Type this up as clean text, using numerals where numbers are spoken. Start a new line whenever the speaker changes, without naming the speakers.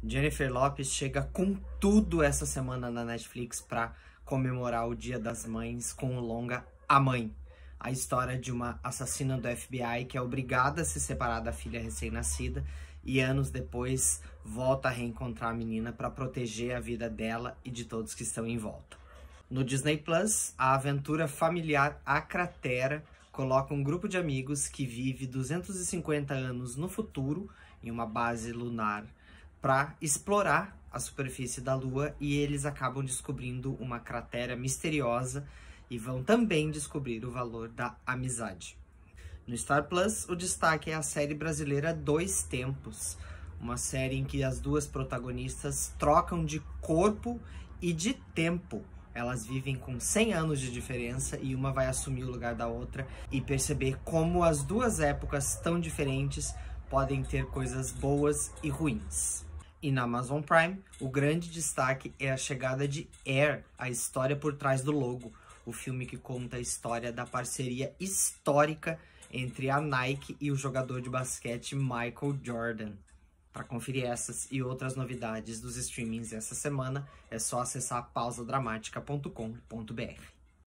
Jennifer Lopez chega com tudo essa semana na Netflix para comemorar o Dia das Mães com o longa A Mãe. A história de uma assassina do FBI que é obrigada a se separar da filha recém-nascida e anos depois volta a reencontrar a menina para proteger a vida dela e de todos que estão em volta. No Disney Plus, a aventura familiar A Cratera coloca um grupo de amigos que vive 250 anos no futuro em uma base lunar para explorar a superfície da Lua, e eles acabam descobrindo uma cratera misteriosa e vão também descobrir o valor da amizade. No Star Plus, o destaque é a série brasileira Dois Tempos, uma série em que as duas protagonistas trocam de corpo e de tempo. Elas vivem com 100 anos de diferença e uma vai assumir o lugar da outra e perceber como as duas épocas tão diferentes podem ter coisas boas e ruins. E na Amazon Prime, o grande destaque é a chegada de Air, a história por trás do logo, o filme que conta a história da parceria histórica entre a Nike e o jogador de basquete Michael Jordan. Para conferir essas e outras novidades dos streamings essa semana, é só acessar pausadramática.com.br.